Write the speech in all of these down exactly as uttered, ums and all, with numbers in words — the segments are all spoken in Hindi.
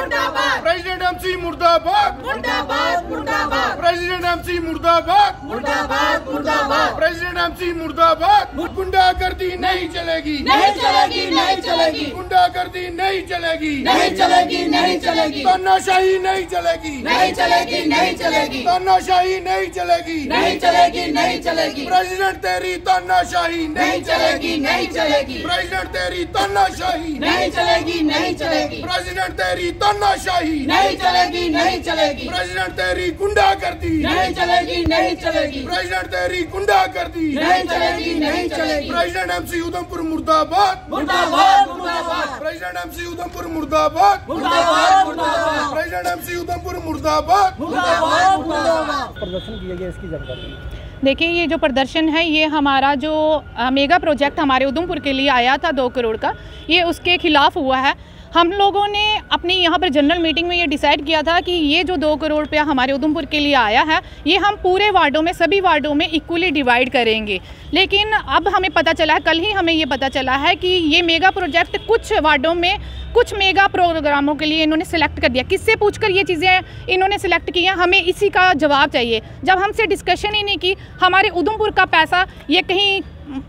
मुर्दाबाद, प्रेसिडेंट एमसी मुर्दाबाद, मुर्दाबाद, मुर्दाबाद, प्रेसिडेंट एमसी मुर्दाबाद, मुर्दाबाद, मुर्दाबाद, प्रेसिडेंट एमसी मुर्दाबाद। गुंडागर्दी नहीं चलेगी, नहीं चलेगी, नहीं चलेगी, गुंडागर्दी नहीं चलेगी, नहीं चलेगी, नहीं चलेगी, तानाशाही नहीं चलेगी, नहीं चलेगी, नहीं चलेगी, तानाशाही नहीं चलेगी, नहीं चलेगी, नहीं चलेगी, प्रेसिडेंट तेरी तानाशाही नहीं चलेगी, नहीं चलेगी, प्रेसिडेंट तेरी तानाशाही नहीं चलेगी, नहीं चलेगी, प्रेसिडेंट तेरी तानाशाही नहीं चलेगी, नहीं चलेगी, प्रेसिडेंट तेरी गुंडागर्दी नहीं चलेगी, नहीं चलेगी, प्रेसिडेंट तेरी गुंडागर्दी नहीं चलेगी, नहीं चलेगी, प्रेसिडेंट एमसी उधमपुर मुर्दाबाद, मुर्दाबाद, मुर्दाबाद, प्रेसिडेंट एमसी उधमपुर मुर्दाबाद, मुर्दाबाद, मुर्दाबाद, प्रेसिडेंट एमसी उधमपुर मुर्दाबाद। मुर्दाबाद, मुर्दाबाद। प्रदर्शन किया गया, इसकी जानकारी। देखिए, ये जो प्रदर्शन है ये हमारा जो मेगा प्रोजेक्ट हमारे उधमपुर के लिए आया था दो करोड़ का, ये उसके खिलाफ हुआ है। हम लोगों ने अपनी यहाँ पर जनरल मीटिंग में ये डिसाइड किया था कि ये जो दो करोड़ रुपया हमारे उधमपुर के लिए आया है ये हम पूरे वार्डों में, सभी वार्डों में इक्वली डिवाइड करेंगे। लेकिन अब हमें पता चला है, कल ही हमें ये पता चला है कि ये मेगा प्रोजेक्ट कुछ वार्डों में कुछ मेगा प्रोग्रामों के लिए इन्होंने सिलेक्ट कर दिया। किससे पूछकर ये चीज़ें इन्होंने सिलेक्ट की हैं, हमें इसी का जवाब चाहिए। जब हमसे डिस्कशन ही नहीं की, हमारे उधमपुर का पैसा ये कहीं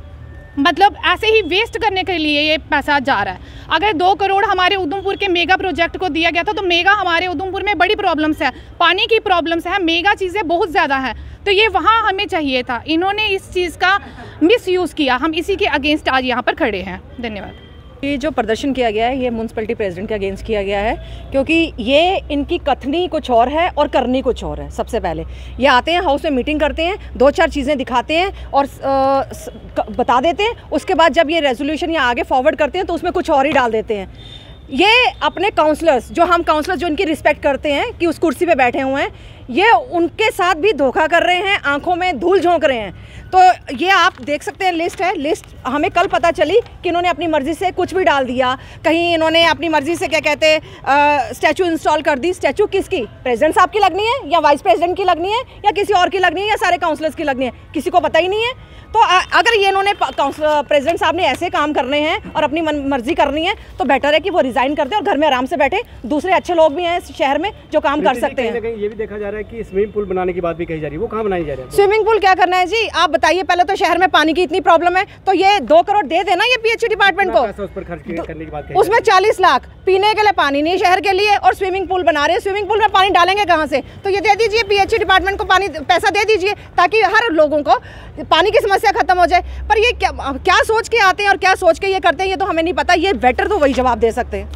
मतलब ऐसे ही वेस्ट करने के लिए ये पैसा जा रहा है। अगर दो करोड़ हमारे उधमपुर के मेगा प्रोजेक्ट को दिया गया था तो मेगा हमारे उधमपुर में बड़ी प्रॉब्लम्स है, पानी की प्रॉब्लम्स है, मेगा चीज़ें बहुत ज़्यादा हैं, तो ये वहाँ हमें चाहिए था। इन्होंने इस चीज़ का मिसयूज़ किया, हम इसी के अगेंस्ट आज यहाँ पर खड़े हैं। धन्यवाद। ये जो प्रदर्शन किया गया है ये म्यूनसिपैलिटी प्रेसिडेंट के अगेंस्ट किया गया है, क्योंकि ये इनकी कथनी कुछ और है और करनी कुछ और है। सबसे पहले ये आते हैं, हाउस में मीटिंग करते हैं, दो चार चीज़ें दिखाते हैं और आ, बता देते हैं। उसके बाद जब ये रेजोल्यूशन या आगे फॉरवर्ड करते हैं तो उसमें कुछ और ही डाल देते हैं। ये अपने काउंसलर्स, जो हम काउंसलर्स जो इनकी रिस्पेक्ट करते हैं कि उस कुर्सी पे बैठे हुए हैं, ये उनके साथ भी धोखा कर रहे हैं, आंखों में धूल झोंक रहे हैं। तो ये आप देख सकते हैं, लिस्ट है। लिस्ट हमें कल पता चली कि इन्होंने अपनी मर्ज़ी से कुछ भी डाल दिया। कहीं इन्होंने अपनी मर्ज़ी से क्या कहते हैं स्टैचू इंस्टॉल कर दी। स्टैचू किसकी? प्रेसिडेंट साहब की लगनी है या वाइस प्रेसिडेंट की लगनी है या किसी और की लगनी है या सारे काउंसलर्स की लगनी है? किसी को पता ही नहीं है। तो अगर ये इन्होंने प्रेसिडेंट साहब ने ऐसे काम करने हैं और अपनी मर्जी करनी है तो बेटर है कि वो रिजाइन करते और घर में आराम से बैठे। दूसरे अच्छे लोग भी हैं शहर में जो काम कर सकते हैं। ये भी देखा जा रहा है कि स्विमिंग पूल बनाने की बात भी कही जा रही है, वो कहाँ बनाई जा रही है? स्विमिंग पूल क्या करना है जी, आप बताइए। पहले तो शहर में पानी की इतनी प्रॉब्लम है तो ये दो करोड़ दे देना ये पीएचई डिपार्टमेंट को। उस पर खर्च करने की बात कही, उसमें चालीस लाख पीने के लिए पानी नहीं शहर के लिए और स्विमिंग पूल बना रहे हैं। स्विमिंग पूल में पानी डालेंगे कहाँ से? तो ये दे दीजिए पीएचई डिपार्टमेंट को, पानी पैसा दे दीजिए ताकि हर लोगों को पानी की समस्या खत्म हो जाए। पर ये क्या क्या सोच के आते हैं और क्या सोच के ये करते हैं ये तो हमें नहीं पता। ये बेटर तो वही जवाब दे सकते हैं।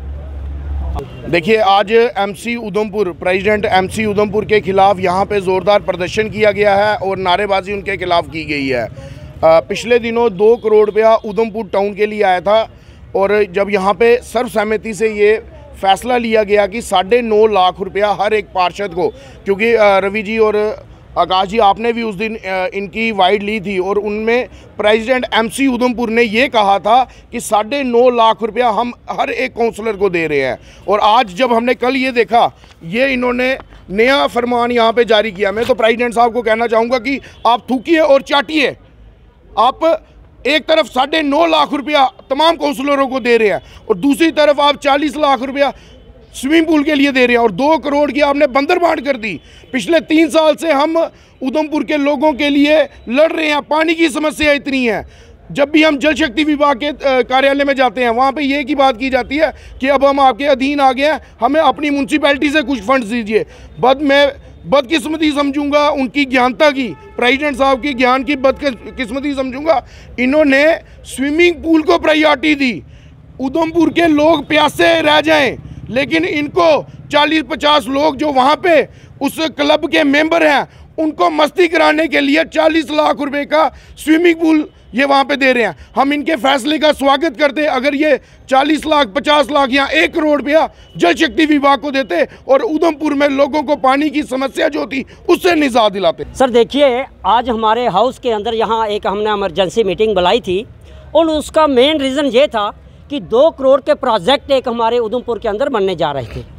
देखिए, आज MC Udhampur, president MC Udhampur के खिलाफ यहाँ पे ज़ोरदार प्रदर्शन किया गया है और नारेबाजी उनके खिलाफ की गई है। आ, पिछले दिनों दो करोड़ रुपया उधमपुर टाउन के लिए आया था और जब यहाँ पे सर्वसहमति से ये फैसला लिया गया कि साढ़े नौ लाख रुपया हर एक पार्षद को, क्योंकि रवि जी और आकाश जी आपने भी उस दिन इनकी वाइड ली थी और उनमें प्रेसिडेंट एमसी उधमपुर ने ये कहा था कि साढ़े नौ लाख रुपया हम हर एक काउंसलर को दे रहे हैं। और आज जब हमने कल ये देखा, ये इन्होंने नया फरमान यहाँ पे जारी किया। मैं तो प्रेसिडेंट साहब को कहना चाहूँगा कि आप थूकिए और चाटिए। आप एक तरफ साढ़े नौ लाख रुपया तमाम काउंसलरों को दे रहे हैं और दूसरी तरफ आप चालीस लाख रुपया स्विमिंग पूल के लिए दे रहे हैं और दो करोड़ की आपने बंदर बांट कर दी। पिछले तीन साल से हम उधमपुर के लोगों के लिए लड़ रहे हैं, पानी की समस्या इतनी है। जब भी हम जल शक्ति विभाग के कार्यालय में जाते हैं वहाँ पे ये की बात की जाती है कि अब हम आपके अधीन आ गए हैं, हमें अपनी म्यूनसिपैलिटी से कुछ फंड्स दीजिए। बद मैं बदकिस्मती समझूंगा उनकी ज्ञानता की, प्रेसिडेंट साहब की ज्ञान की बदकिस्मती समझूंगा। इन्होंने स्विमिंग पूल को प्रायोरिटी दी। उधमपुर के लोग प्यासे रह जाएं, लेकिन इनको चालीस पचास लोग जो वहाँ पे उस क्लब के मेंबर हैं उनको मस्ती कराने के लिए चालीस लाख रुपए का स्विमिंग पूल ये वहाँ पे दे रहे हैं। हम इनके फैसले का स्वागत करते। अगर ये चालीस लाख पचास लाख या एक करोड़ रुपया जल शक्ति विभाग को देते और उधमपुर में लोगों को पानी की समस्या जो थी उससे निजात दिलाते। सर देखिए, आज हमारे हाउस के अंदर यहाँ एक हमने इमरजेंसी मीटिंग बुलाई थी और उसका मेन रीज़न ये था कि दो करोड़ के प्रोजेक्ट एक हमारे उधमपुर के अंदर बनने जा रहे थे।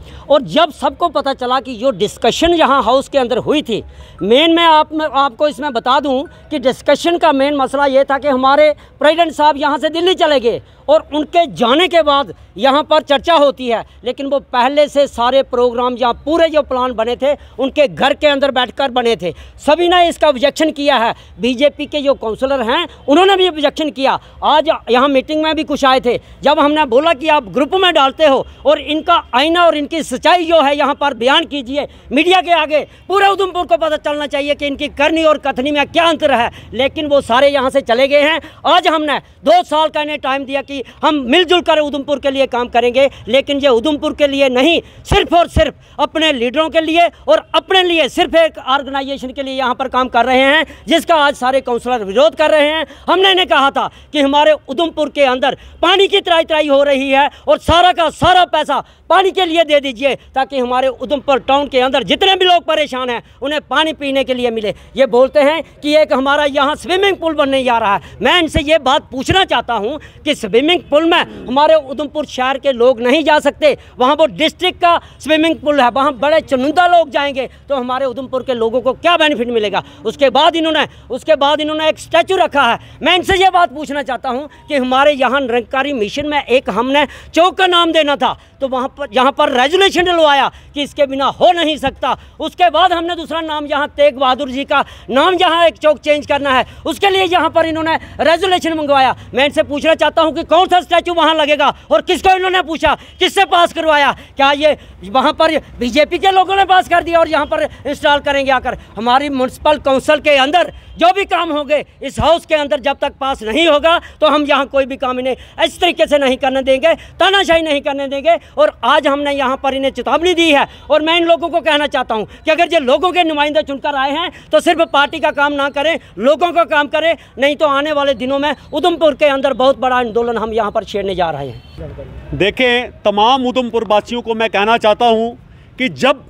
और जब सबको पता चला कि जो डिस्कशन यहाँ हाउस के अंदर हुई थी, मेन मैं आप मैं आपको इसमें बता दूं कि डिस्कशन का मेन मसला ये था कि हमारे प्रेसिडेंट साहब यहाँ से दिल्ली चले गए और उनके जाने के बाद यहाँ पर चर्चा होती है, लेकिन वो पहले से सारे प्रोग्राम जहाँ पूरे जो प्लान बने थे उनके घर के अंदर बैठकर बने थे। सभी ने इसका ऑब्जेक्शन किया है। बीजेपी के जो काउंसलर हैं उन्होंने भी ऑब्जेक्शन किया। आज यहाँ मीटिंग में भी कुछ आए थे, जब हमने बोला कि आप ग्रुप में डालते हो और इनका आईना और इनकी सच्चाई जो है यहाँ पर बयान कीजिए मीडिया के आगे, पूरे उधमपुर को पता चलना चाहिए कि इनकी करनी और कथनी में क्या अंतर है, लेकिन वो सारे यहाँ से चले गए हैं। आज हमने दो साल का इन्हें टाइम दिया कि हम मिलजुल कर उधमपुर के लिए काम करेंगे, लेकिन ये उधमपुर के लिए नहीं, सिर्फ और सिर्फ अपने लीडरों के लिए और अपने लिए सिर्फ एक ऑर्गेनाइजेशन के लिए यहाँ पर काम कर रहे हैं, जिसका आज सारे काउंसलर विरोध कर रहे हैं। हमने इन्हें कहा था कि हमारे उधमपुर के अंदर पानी की त्राई त्राई हो रही है और सारा का सारा पैसा पानी के लिए दे दीजिए, ताकि हमारे उधमपुर टाउन के अंदर जितने भी लोग परेशान हैं उन्हें पानी पीने के लिए मिले। ये बोलते हैं कि एक हमारा यहाँ स्विमिंग पूल बनने जा रहा है। मैं इनसे ये बात पूछना चाहता हूँ कि स्विमिंग पूल में हमारे उधमपुर शहर के लोग नहीं जा सकते, वहाँ वो डिस्ट्रिक्ट का स्विमिंग पूल है, वहाँ बड़े चुनिंदा लोग जाएंगे, तो हमारे उधमपुर के लोगों को क्या बेनिफिट मिलेगा। उसके बाद इन्होंने उसके बाद इन्होंने एक स्टैचू रखा है। मैं इनसे ये बात पूछना चाहता हूँ कि हमारे यहाँ निरंकारी मिशन में एक हमने चौक का नाम देना था, तो वहाँ पर यहाँ पर रेजोल्यूशन डलवाया कि इसके बिना हो नहीं सकता। उसके बाद हमने दूसरा नाम यहाँ तेग बहादुर जी का नाम जहाँ एक चौक चेंज करना है, उसके लिए यहाँ पर इन्होंने रेजोल्यूशन मंगवाया। मैं इनसे पूछना चाहता हूँ कि कौन सा स्टैचू वहाँ लगेगा और किसको इन्होंने पूछा, किससे पास करवाया? क्या ये वहाँ पर बीजेपी के लोगों ने पास कर दिया और यहाँ पर इंस्टॉल करेंगे आकर? हमारी म्यूनसिपल काउंसिल के अंदर जो भी काम होंगे इस हाउस के अंदर जब तक पास नहीं होगा तो हम यहाँ कोई भी काम इन्हें इस तरीके से नहीं करने देंगे, तानाशाही नहीं करने देंगे। और आज हमने यहाँ पर इन्हें चेतावनी दी है और मैं इन लोगों को कहना चाहता हूँ कि अगर ये लोगों के नुमाइंदे चुनकर आए हैं तो सिर्फ पार्टी का काम ना करें, लोगों का काम करें, नहीं तो आने वाले दिनों में उधमपुर के अंदर बहुत बड़ा आंदोलन हम यहाँ पर छेड़ने जा रहे हैं। देखें, तमाम उधमपुर वासियों को मैं कहना चाहता हूँ कि जब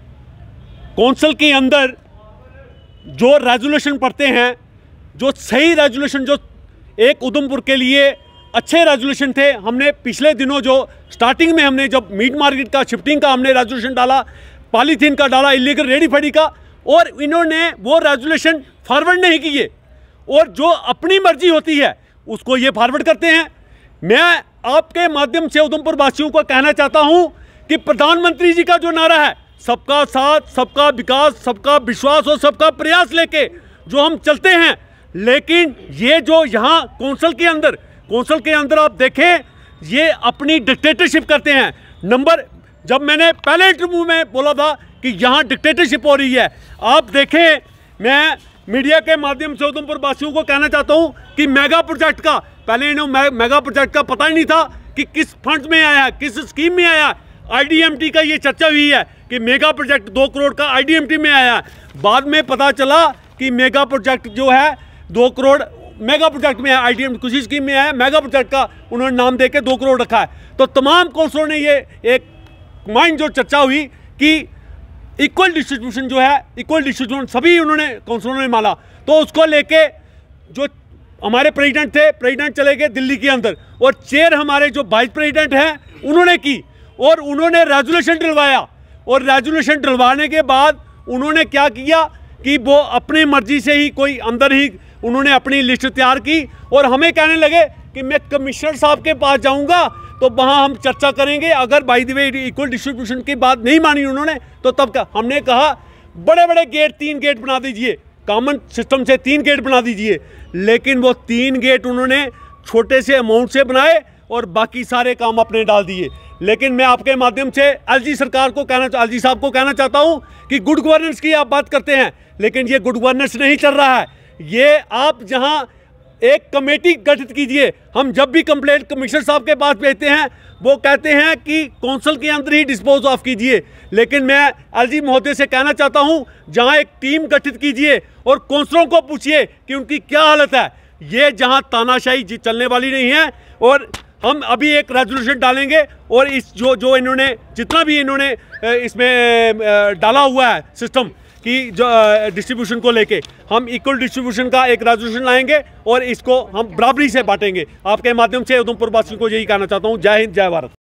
कौंसिल के अंदर जो रेजोल्यूशन पढ़ते हैं, जो सही रेजोल्यूशन, जो एक उधमपुर के लिए अच्छे रेजोल्यूशन थे, हमने पिछले दिनों जो स्टार्टिंग में हमने जब मीट मार्केट का शिफ्टिंग का हमने रेजोल्यूशन डाला, पॉलीथीन का डाला, इलीगल रेडी फड़ी का, और इन्होंने वो रेजोल्यूशन फॉरवर्ड नहीं किए और जो अपनी मर्जी होती है उसको ये फॉरवर्ड करते हैं। मैं आपके माध्यम से उधमपुर वासियों को कहना चाहता हूँ कि प्रधानमंत्री जी का जो नारा है, सबका साथ, सबका विकास, सबका विश्वास और सबका प्रयास लेके जो हम चलते हैं, लेकिन ये जो यहाँ कौंसिल के अंदर कौंसिल के अंदर आप देखें, ये अपनी डिक्टेटरशिप करते हैं। नंबर जब मैंने पहले इंटरव्यू में बोला था कि यहाँ डिक्टेटरशिप हो रही है, आप देखें, मैं मीडिया के माध्यम से उधमपुर वासियों को कहना चाहता हूँ कि मेगा प्रोजेक्ट का, पहले इन्हें मेगा प्रोजेक्ट का पता ही नहीं था कि किस फंड में आया, किस स्कीम में आया। आईडीएमटी का ये चर्चा हुई है कि मेगा प्रोजेक्ट दो करोड़ का आईडीएमटी में आया, बाद में पता चला कि मेगा प्रोजेक्ट जो है दो करोड़ मेगा प्रोजेक्ट में है, आईडीएमटी कुछ स्कीम में आया, मेगा प्रोजेक्ट का उन्होंने नाम देके दो करोड़ रखा है। तो तमाम काउंसिलरों ने ये एक माइंड जो चर्चा हुई कि इक्वल डिस्ट्रीब्यूशन जो है, इक्वल डिस्ट्रीब्यूशन सभी उन्होंने काउंसिलरों ने माना, तो उसको लेके जो हमारे प्रेसिडेंट थे, प्रेसिडेंट चले गए दिल्ली के अंदर और चेयर हमारे जो वाइस प्रेसिडेंट हैं उन्होंने की और उन्होंने रेजोल्यूशन डलवाया। और रेजोल्यूशन डलवाने के बाद उन्होंने क्या किया कि वो अपनी मर्जी से ही कोई अंदर ही उन्होंने अपनी लिस्ट तैयार की और हमें कहने लगे कि मैं कमिश्नर साहब के पास जाऊंगा तो वहाँ हम चर्चा करेंगे। अगर by the way equal distribution की बात नहीं मानी उन्होंने तो तब क्या हमने कहा, बड़े बड़े गेट, तीन गेट बना दीजिए, कॉमन सिस्टम से तीन गेट बना दीजिए। लेकिन वो तीन गेट उन्होंने छोटे से अमाउंट से बनाए और बाकी सारे काम अपने डाल दिए। लेकिन मैं आपके माध्यम से एलजी सरकार को कहना एलजी साहब को कहना चाहता हूं कि गुड गवर्नेंस की आप बात करते हैं, लेकिन ये गुड गवर्नेंस नहीं चल रहा है। ये आप जहां एक कमेटी गठित कीजिए, हम जब भी कंप्लेंट कमिश्नर साहब के पास भेजते हैं वो कहते हैं कि कौंसिल के अंदर ही डिस्पोज ऑफ कीजिए। लेकिन मैं एलजी महोदय से कहना चाहता हूं, जहां एक टीम गठित कीजिए और कौंसलरों को पूछिए कि उनकी क्या हालत है। ये जहां तानाशाही चलने वाली नहीं है। और हम अभी एक रेजोल्यूशन डालेंगे और इस जो जो इन्होंने जितना भी इन्होंने इसमें डाला हुआ है सिस्टम की जो डिस्ट्रीब्यूशन को लेके, हम इक्वल डिस्ट्रीब्यूशन का एक रेजोल्यूशन लाएंगे और इसको हम बराबरी से बांटेंगे। आपके माध्यम से उधमपुर वासियों को यही कहना चाहता हूँ। जय हिंद, जय भारत।